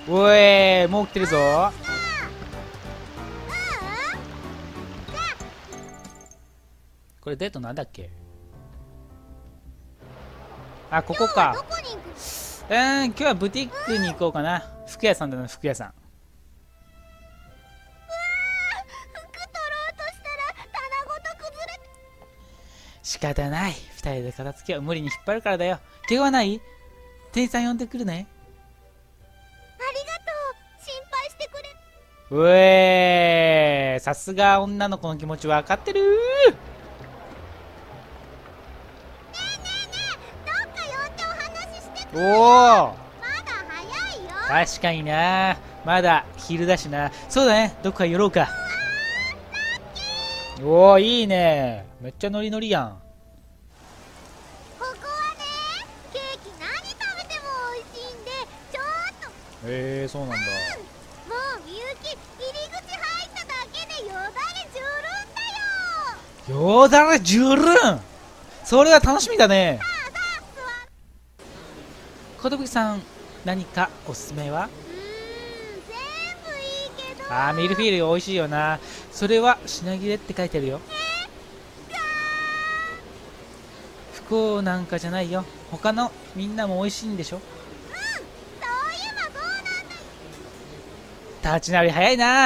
おい、もう来てるぞ。これデートなんだっけ。あ、ここか。今日はブティックに行こうかな。服屋さんだな、服屋さん。仕方ない。二人で片付けを無理に引っ張るからだよ。怪我はない？店員さん呼んでくるね。 ありがとう。心配してくれ。 うえー、さすが女の子の気持ち分かってるー。 ねえどっか呼んでお話ししてくれよ。 おお、 まだ早いよ。 確かにな。まだ昼だしな。そうだね、どっか寄ろうか。おお、いいね。めっちゃノリノリやん。 ここはね、ケーキ何食べても美味しいんで、ちょっと。 そうなんだ。 もうみゆき、入り口入っただけでよだれじゅるんだよ。 よだれじゅるん。それは楽しみだね。小峠さん、何かおすすめは？ 全部いいけど。 ミルフィーユ美味しいよな。それは品切れって書いてあるよ。不幸なんかじゃないよ。他のみんなも美味しいんでしょ。 そういえばそうなんだよ。 立ち直り早いな。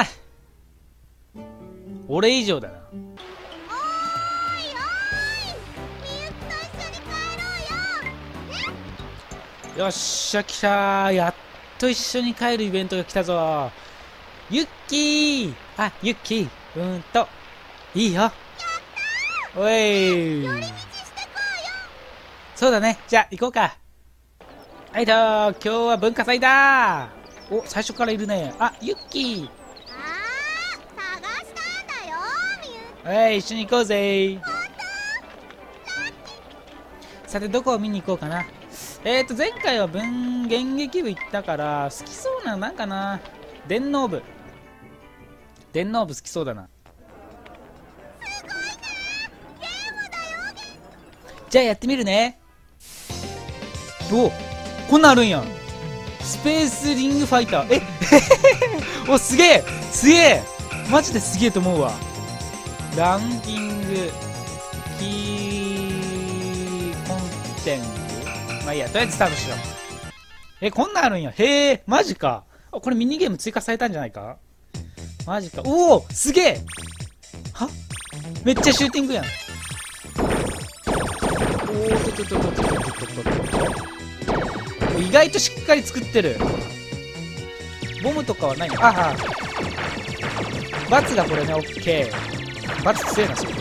俺以上だな。 おーいみゆきと一緒に帰ろうよ。 よっしゃ、来た。やっと一緒に帰るイベントが来たぞ。ユッキー。ユッキー。いいよ。おい。 寄り道してこそうだね。じゃあ、行こうか。はいどー。今日は文化祭だ。お、最初からいるね。ユッキー。 うよ。探したんだよみゆき。 はい、一緒に行こうぜ。さて、どこを見に行こうかな。前回は演劇部行ったから、好きそうなのなんかな。電脳部好きそうだな。 すごいね。ゲームだよ。 じゃあやってみるね。お、こんなんあるんやん。スペースリングファイター。お、すげえマジですげえと思うわ。ランキングキーコンテンツ、まあいいや、とりあえずスタートしよう。こんなんあるんや。へえ、マジか。これミニゲーム追加されたんじゃないか。マジか。おお、すげえ。は、めっちゃシューティングやん。意外としっかり作ってる。ボムとかはないの？バツがこれね、オッケー。バツ強いな、そこ。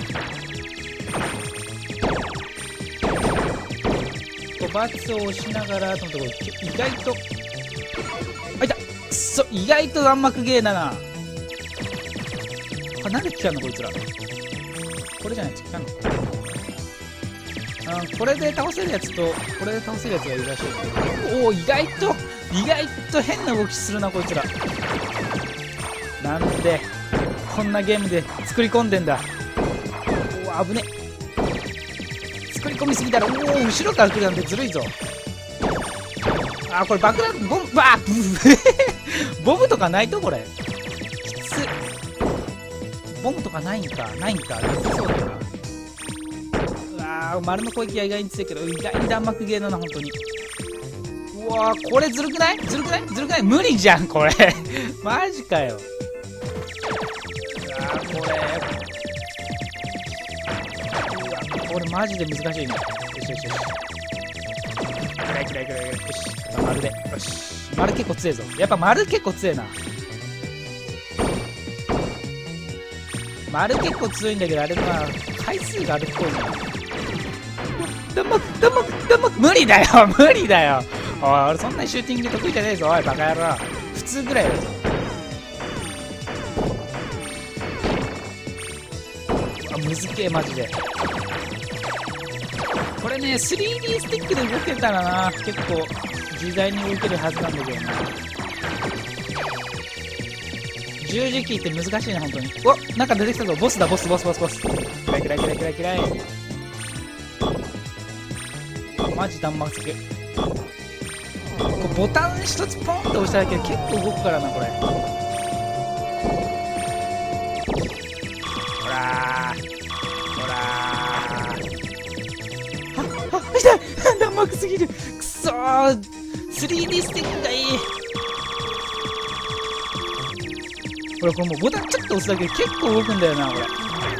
バツを押しながらと思ったところ、意外と、いた。くそ、意外と弾幕ゲーだな。なんで来たのこいつら。これじゃないと来たのか。これで倒せるやつとこれで倒せるやつがいるらしい。おお、意外と変な動きするなこいつら。なんでこんなゲームで作り込んでんだ。おお、危ね。作り込みすぎだろ。おお、後ろから来るなんてずるいぞ。これ爆弾ボム、ボムとかないとこれきつ。ボムとかないんかなさそうだな。丸の攻撃は意外に強いけど、意外に弾幕ゲーだな、本当に。うわー、これずるくない無理じゃん、これ。マジかよ。これマジで難しいね。よし。くらい。よし、丸で。よし。丸結構強いぞ。やっぱ丸結構強いな。丸結構強いんだけど、あれまあ回数があるっぽいな。弾幕無理だよ。おい、俺そんなにシューティング得意じゃねえぞ。おい、バカ野郎。普通ぐらいだぞ。むずけえ、マジで。これね、3D スティックで動けたらな、結構自在に動けるはずなんだけどな。十字キーって難しいな、本当に。お、なんか出てきたぞ。ボスだ、ボス。キライ。マジ弾幕つけ。 こうボタン一つポンと押しただけで結構動くからなこれ。ほらーほらー、あ痛い弾幕すぎる、くそー 3D スティックがいい。これもうボタンちょっと押すだけで結構動くんだよなこれ。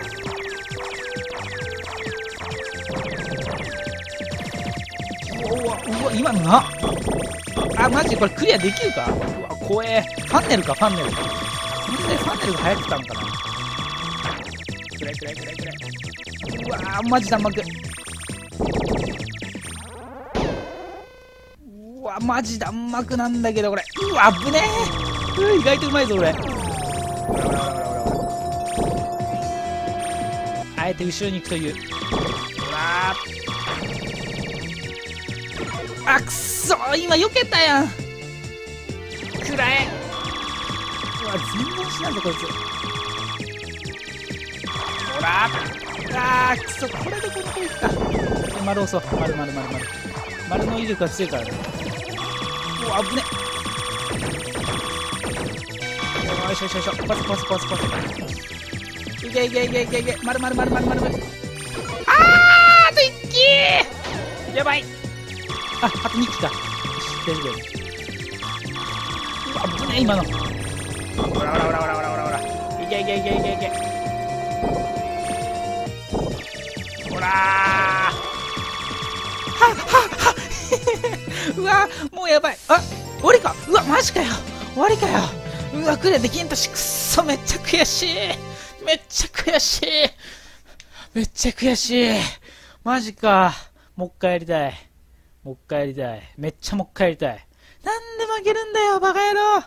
うわ今のなあ、マジこれクリアできるか。うわ怖え。ファンネルかファンネルか。マジでファンネルが流行ってたのかな。くらいくらいくらいくらい。うわーマジ弾幕。うわマジ弾幕なんだけどこれ。うわ危ねえ。意外とうまいぞ俺。あえて後ろに行くという。ほらあくそー今避けたやん。くらえ。うわ全然しないぞこいつ。ほらあくそこれでこの子いくか。丸押そう丸の威力が強いからね。うわ危ねよいしょよしょよしょパスいけ丸あーあと1機やばい。あと2機か。大丈夫。うわ危ねえ今の。ほらいけほらうわもうやばい。あ終わりか。うわマジかよ終わりかよ。うわクリアできんとしくっそめっちゃ悔しいマジか。もう一回やりたい。めっちゃもう一回やりたい。なんで負けるんだよバカ野郎。 なか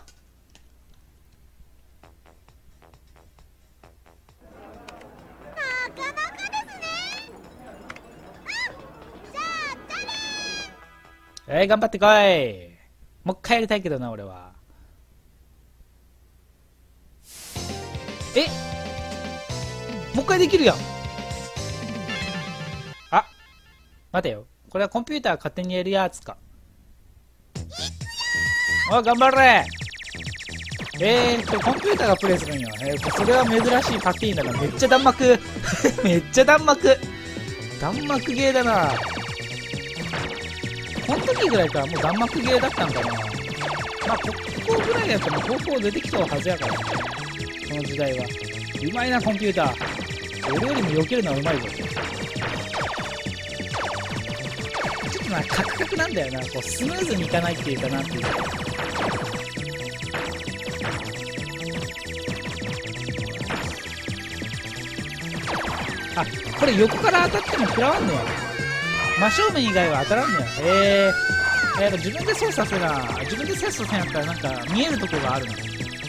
なかですね。じゃあね頑張ってこい。もう一回やりたいけどな俺は。もう一回できるやん。あ待てよこれはコンピューター勝手にやるやつか。おい頑張れ。コンピューターがプレイするんよ。それは珍しいパティーンだな。めっちゃ弾幕めっちゃ弾幕ゲーだな。この時ぐらいからもう弾幕ゲーだったんかな。まあここぐらいやったら高校出てきたはずやから、この時代は。うまいなコンピューター。俺よりも避けるのはうまいぞ。ちょっとなカクカクなんだよな。こうスムーズにいかないっていうかなっていう。あこれ横から当たっても食らわんのや。真正面以外は当たらんのや。やっぱ自分で操作せな。自分で操作せんやったらなんか見えるとこがあるの。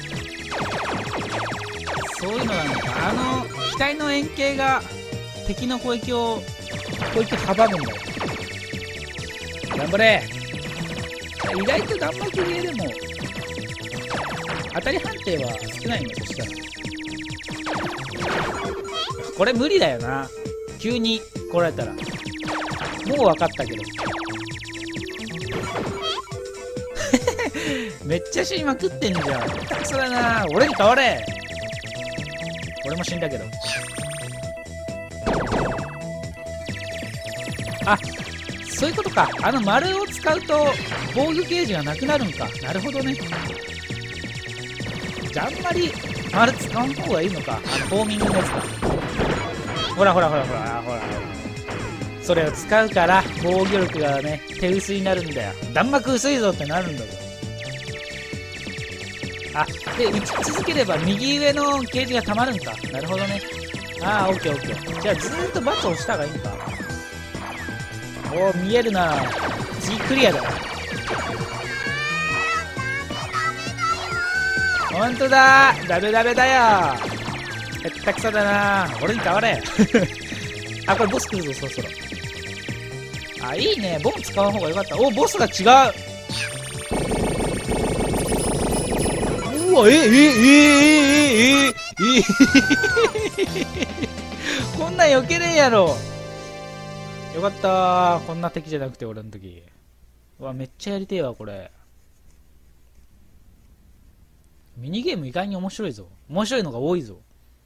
そういうのなのか。機体の円形が敵の攻撃を阻むんだよ。頑張れ。意外と弾幕ゲーでも当たり判定は少ないんだとしたら。これ無理だよな。急に来られたら。もう分かったけどめっちゃ死にまくってんじゃん。下手くそだな。俺に変われ。俺も死んだけど。あそういうことか。丸を使うと防御ゲージがなくなるんか。なるほどね。じゃああんまり丸使わん方がいいのか。フォーミングのやつか。ほらそれを使うから防御力がね手薄になるんだよ。弾幕薄いぞってなるんだぞ。で打ち続ければ右上のゲージがたまるんか。なるほどね。オッケー。じゃあずーっとバツを押した方がいいんか。見えるな。次クリアだ。ほんとだ。ダメだよ。へったくそだな。俺に変われこれボス来るぞそろそろ。いいね。ボム使う方がよかった。ボスが違う。うわこんなん避けれんやろ。よかった。こんな敵じゃなくて俺の時。 うわ、めっちゃやりてえわ、これ。ミニゲーム意外に面白いぞ。面白いのが多いぞ。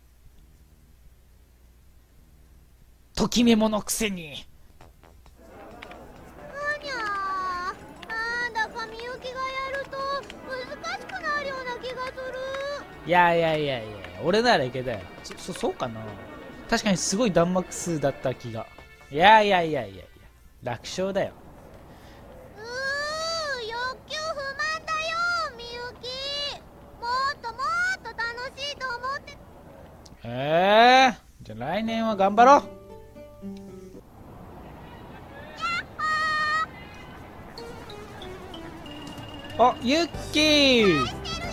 ときメモのくせに。 あにゃー、なんだかみゆきがやると難しくなるような気がする。 いやいやいやいや、俺ならいけたよ。そうかな。確かにすごい弾幕数だった気が。いやいやいやいやいや、楽勝だよ。 欲求不満だよみゆき。もっともっと楽しいと思って。 じゃあ来年は頑張ろう。お、ユッキー。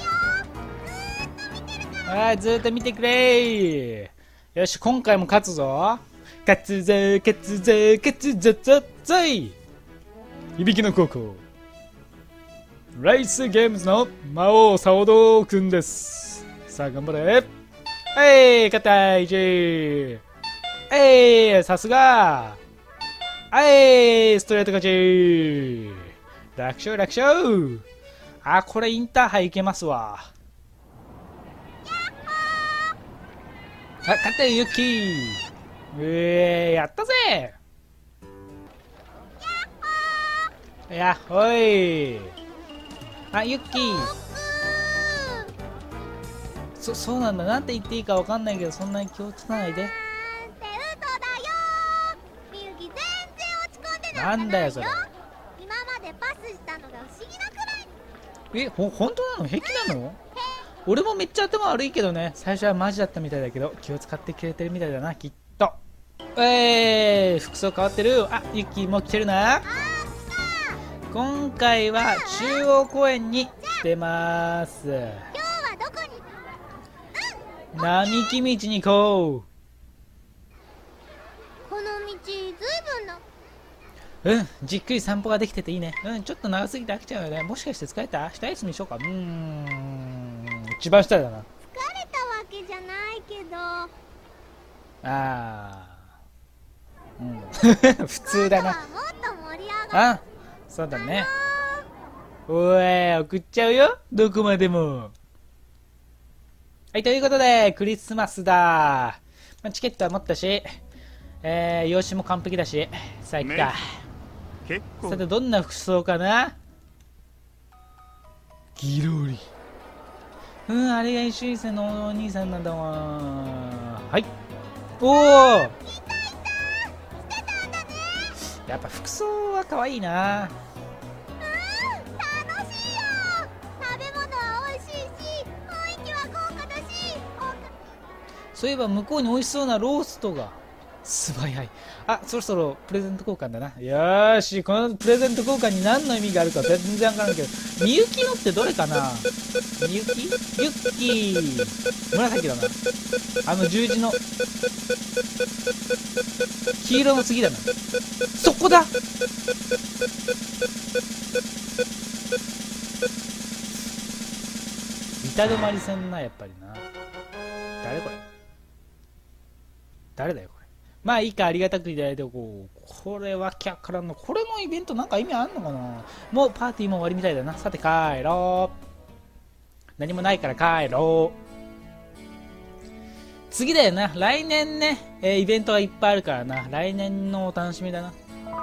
はい、ずーっと見てくれ。よし、今回も勝つぞ。勝つぞ勝つぞ勝つぞぞい。響きの高校ライスゲームズの魔王サオドーくんです。さあ頑張れ。はい、勝った1。はい、さすが。はい、ストレート勝ち。楽勝楽勝。あ、これインターハイいけますわ。あ、勝ったよユッキー。やったぜ。やっほい。あ、ユッキー。そうなんだ。なんて言っていいかわかんないけど、そんなに気をつかないで。なんだよそれ。 今までパスしたのが不思議なくらい。 本当なの？平気なの？俺もめっちゃ頭悪いけどね。最初はマジだったみたいだけど、気を使ってくれてるみたいだな、きっと。服装変わってる。あ、ユッキーも来てるな。今回は中央公園に来てます。 今日はどこに？ 並木道に行こう。この道ずいぶんな。 じっくり散歩ができてていいね。ちょっと長すぎて飽きちゃうよね。もしかして疲れた？下休みしようか。一番下だな。 疲れたわけじゃないけど。普通だな。 もっと盛り上がる。 そうだね。おい、送っちゃうよ。どこまでも。はい、ということで、クリスマスだ。チケットは持ったし、用紙も完璧だし、さあ行くか。さて、どんな服装かな？ギロリ。あれが一緒生のお兄さんなんだわ。はい。おお。やっぱ服装は可愛いな。 楽しいよ。食べ物は美味しいし、雰囲気は豪華だし。 そういえば向こうに美味しそうなローストが素早い。あ、そろそろプレゼント交換だな。よーし、このプレゼント交換に何の意味があるか全然わからんけど、みゆきのってどれかな？みゆき？ユッキー。紫だな。十字の黄色の次だな。そこだ。板止まりせんな、やっぱりな。誰これ？誰だよこれ。まあいいか、ありがたくいただいておこう。これわけわからんの。これのイベントなんか意味あんのかな。もうパーティーも終わりみたいだな。さて帰ろう。何もないから帰ろう。次だよな。来年ね、イベントがいっぱいあるからな。来年のお楽しみだな。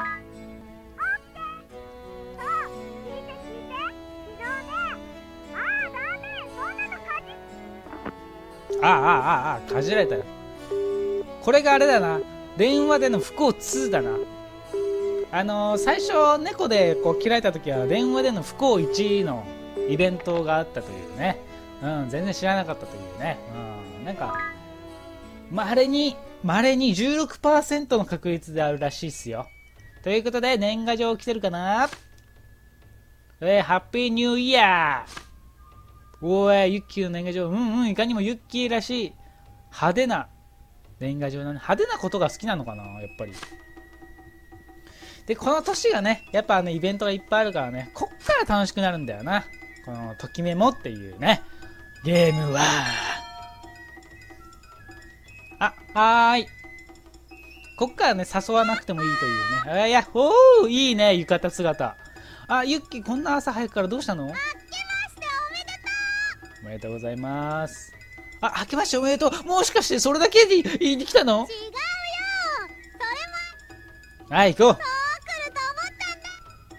かじられたよ。これがあれだな。電話での不幸2だな。最初猫でこう切られた時は電話での不幸1のイベントがあったというね。全然知らなかったというね。なんか稀に 16% の確率であるらしいっすよ。ということで年賀状来てるかな。ハッピーニューイヤー。おい、ユッキーの年賀状。いかにもユッキーらしい派手な年賀状なの。派手なことが好きなのかな、やっぱり。で、この年がね、やっぱイベントがいっぱいあるからね、こっから楽しくなるんだよな。このときメモっていうね、ゲームは。はーい。こっからね、誘わなくてもいいというね。やっほー、いいね、浴衣姿。 あ、ユッキーこんな朝早くからどうしたの？ 明けましておめでとう。 おめでとうございます。あ、明けましておめでとう。もしかしてそれだけで言いに来たの？ 違うよ。それもはい、行こう。 そう来ると思ったんだ。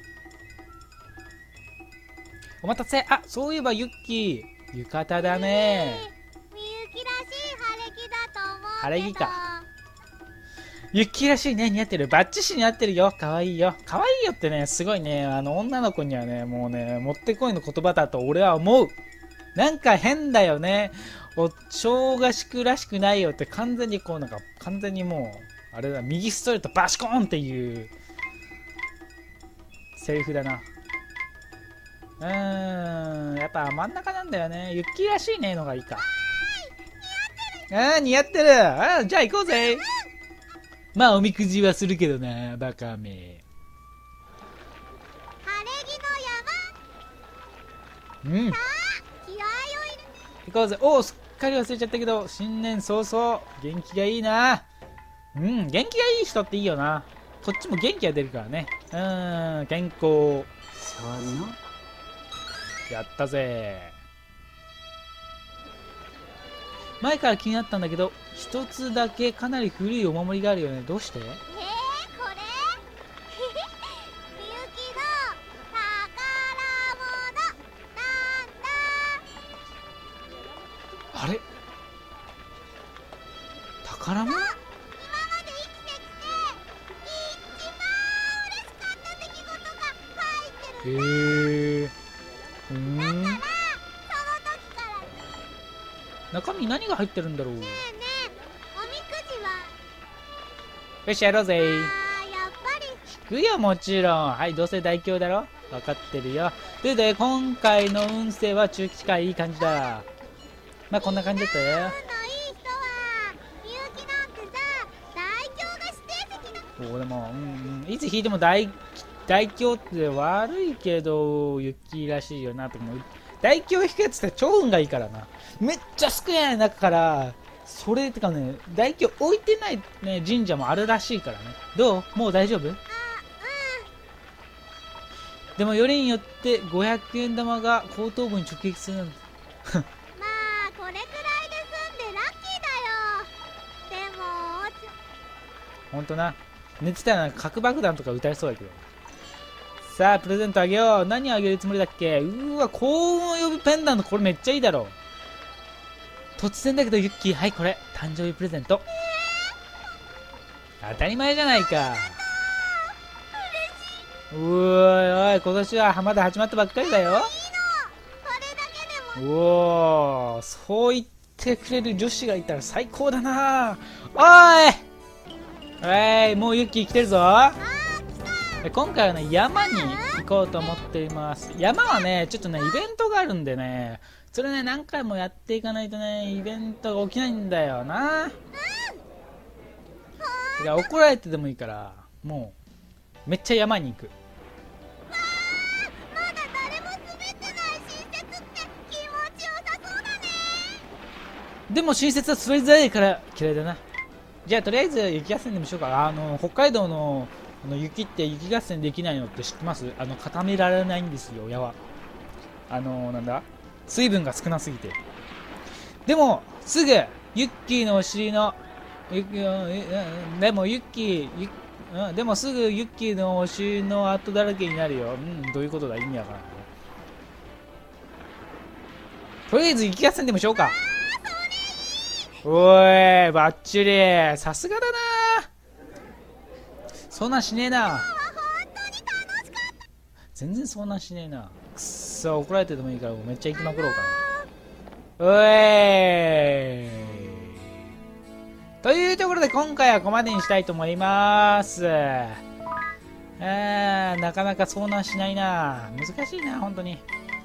お待たせ。あ、そういえばユッキー浴衣だね。 みゆきらしい晴れ着だと思うけど。 晴れ着か。ユッキーらしいね。似合ってる。バッチシ似合ってるよ。かわいいよ。かわいいよってね、すごいね、女の子にはね、もうね、もってこいの言葉だと俺は思う。なんか変だよね。正月祝らしくないよって完全にこうなんか、完全にもう、あれだ、右ストレートバシコーンっていう、セリフだな。やっぱ真ん中なんだよね。ユッキーらしいねのがいいか。似合ってる。じゃあ行こうぜ。まあおみくじはするけどな、バカめ。 晴れ着の山。 うん。 さあ、気合を入れ。 行こうぜ。おお、すっかり忘れちゃったけど、新年早々、元気がいいな。うん、元気がいい人っていいよな。こっちも元気が出るからね。健康。 そのやったぜ。前から気になったんだけど、一つだけかなり古いお守りがあるよね。どうして？ これみゆきの宝物なんだ。 あれ？宝物？ 今まで生きてきて一番嬉しかった出来事が入ってるんだ。 へえ。 だからその時からね。 中身何が入ってるんだろう。 えねえ、おみくじは？ よし、やろうぜ。 やっぱり引くよ、もちろん。はい、どうせ大凶だろ。分かってるよ。ということで、今回の運勢は中吉かいい感じだ。まあ、こんな感じだったよ。 運のいい人はみゆきなんてさ、大凶が指定席だ。 俺も、いつ引いても大凶って悪いけど、ユッキーらしいよなと思う。大凶引くやつって超運がいいからな。めっちゃ少ない中から、それってかね、大凶置いてない、ね、神社もあるらしいからね。どう？もう大丈夫？でもよりによって500円玉が後頭部に直撃するなんて。 まあこれくらいで済んでラッキーだよ。でもほんとな。寝てたら核爆弾とか撃たれそうだけど。さあ、プレゼントあげよう。何あげるつもりだっけ？わ、幸運を呼ぶペンダント。これめっちゃいいだろう。突然だけど、ユッキー、はい、これ。誕生日プレゼント。当たり前じゃないか。おいおい、今年はまだ始まったばっかりだよ。 これだけでも。 おー、そう言ってくれる女子がいたら最高だな。おい、もうユッキー来てるぞ。今回はね、山に行こうと思っています。山はね、ちょっとね、イベントがあるんでね、それね、何回もやっていかないとね、イベントが起きないんだよな。いや、怒られてでもいいから、もう、めっちゃ山に行く。 まだ誰も滑ってない新雪って気持ちよさそうだね。 でも新雪は滑りづらいから嫌いだな。じゃあとりあえず雪合戦でもしようか。北海道の雪って雪合戦できないのって知ってます？固められないんですよ、矢は。なんだ、水分が少なすぎて。でもすぐユッキーのお尻のでもでもすぐユッキーのお尻の跡だらけになるよ。どういうことだ？意味わからん。とりあえず雪合戦でもしようか。おい、バッチリ。さすがだな。そんなんしねえな。全然そんなんしねえな。くっそ、怒られてでもいいからめっちゃ行きまくろうかな。おい。というところで今回はここまでにしたいと思います。なかなか遭難しないな。難しいな、本当に。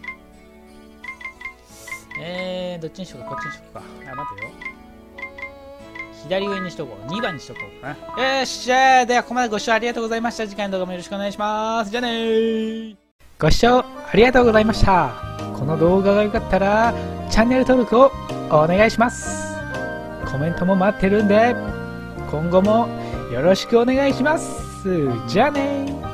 どっちにしようか、こっちにしようか。待てよ。左上にしとこう。2番にしとこうかな。よっしゃー。では、ここまでご視聴ありがとうございました。次回の動画もよろしくお願いします。じゃあねー。ご視聴ありがとうございました。この動画が良かったら、チャンネル登録をお願いします。コメントも待ってるんで、今後もよろしくお願いします。じゃあねー。